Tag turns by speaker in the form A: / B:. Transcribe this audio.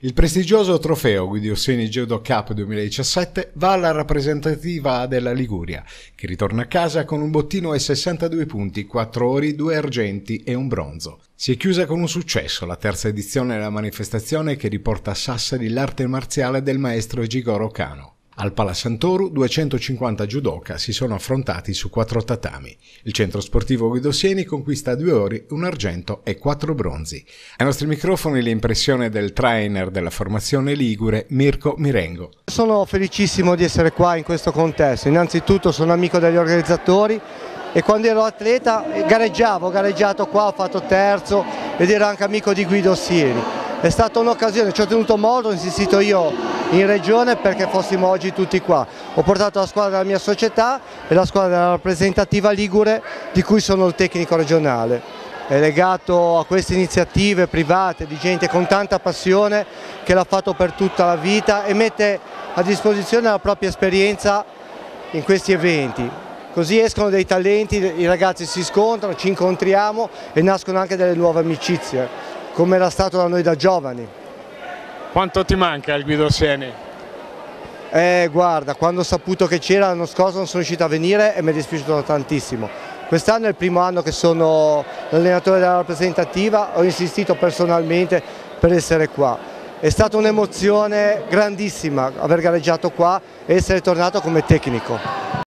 A: Il prestigioso trofeo Guido Osseni Judo Cup 2017 va alla rappresentativa della Liguria, che ritorna a casa con un bottino e 62 punti, 4 ori, 2 argenti e un bronzo. Si è chiusa con un successo la terza edizione della manifestazione che riporta a Sassari l'arte marziale del maestro Jigoro Kano. Al Palasantoru 250 judoka si sono affrontati su 4 tatami. Il centro sportivo Guido Osseni conquista 2 ori, un argento e 4 bronzi. Ai nostri microfoni l'impressione del trainer della formazione ligure, Mirko Mirengo.
B: Sono felicissimo di essere qua in questo contesto. Innanzitutto sono amico degli organizzatori e quando ero atleta ho gareggiato qua, ho fatto terzo ed ero anche amico di Guido Osseni. È stata un'occasione, ci ho tenuto molto, ho insistito io in regione perché fossimo oggi tutti qua. Ho portato la squadra della mia società e la squadra della rappresentativa ligure di cui sono il tecnico regionale. È legato a queste iniziative private di gente con tanta passione che l'ha fatto per tutta la vita e mette a disposizione la propria esperienza in questi eventi. Così escono dei talenti, i ragazzi si scontrano, ci incontriamo e nascono anche delle nuove amicizie, come era stato da noi da giovani.
C: Quanto ti manca il Guido Osseni?
B: Guarda, quando ho saputo che c'era l'anno scorso non sono riuscito a venire e mi è dispiaciuto tantissimo. Quest'anno è il primo anno che sono l'allenatore della rappresentativa, ho insistito personalmente per essere qua. È stata un'emozione grandissima aver gareggiato qua e essere tornato come tecnico.